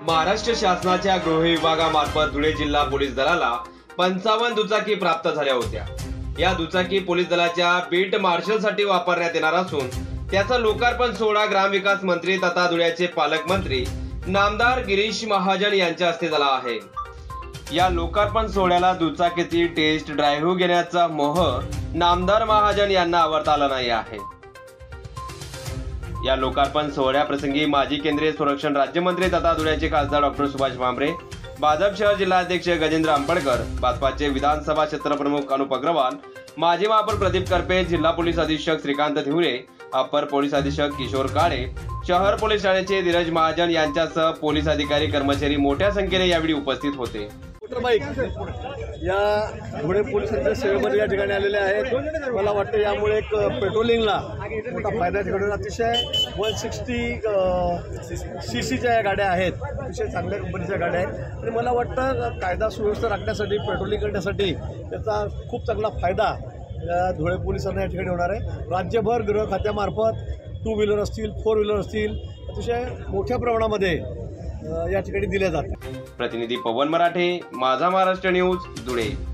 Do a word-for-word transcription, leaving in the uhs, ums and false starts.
महाराष्ट्र शासनाच्या गृह विभागामार्फत धुळे जिल्हा पोलीस दलाला पंचावन्न दुचाकी प्राप्त झाल्या होत्या। या दुचाकी पोलीस दलाच्या बीट मार्शलसाठी वापरण्यात येणार असून त्याचा लोकार्पण सोहळा ग्रामविकास मंत्री तथा धुळ्याचे पालकमंत्री नामदार गिरीश महाजन यांच्या हस्ते झाला आहे। या लोकार्पण सोहळ्याला दुचाकीची टेस्ट ड्राईव्ह घेण्याचा मोह नामदार महाजन यांना आवरता आला नाही आहे। या लोकार्पण सोहळ्याप्रसंगी माजी केंद्रीय संरक्षण राज्यमंत्री तथा धुळ्याचे खासदार डॉक्टर सुभाष भामरे, भाजप शहर जिल्हाध्यक्ष गजेंद्र आंबेडकर, भाजपाचे विधानसभा क्षेत्रप्रमुख अनुप अग्रवाल, माजी महापौर प्रदीप करपे, जिल्हा पोलीस अधीक्षक श्रीकांत धिवरे, अपर पोलीस अधीक्षक किशोर काळे, शहर पोलीस ठाण्याचे धीरज महाजन यांच्यासह पोलीस अधिकारी कर्मचारी मोठ्या संख्येने यावेळी उपस्थित होते। या धुळे पोलिसांच्या सेवेमध्ये या ठिकाणी आलेले आहेत। मला वाटतं यामुळे एक पेट्रोलिंगला मोठा फायदा ठेवून अतिशय वन सिक्स्टी सी सीच्या या गाड्या आहेत, अतिशय चांगल्या कंपनीच्या गाड्या आहेत आणि मला वाटतं कायदा सुव्यवस्था राखण्यासाठी, पेट्रोलिंग करण्यासाठी त्याचा खूप चांगला फायदा या धुळे पोलिसांना या ठिकाणी होणार आहे। राज्यभर गृह खात्यामार्फत टू व्हीलर असतील, फोर व्हीलर असतील, अतिशय मोठ्या प्रमाणामध्ये या ठिकाणी दिल्या जातात। प्रतिनिधी पवन मराठे, माझा महाराष्ट्र न्यूज, धुळे।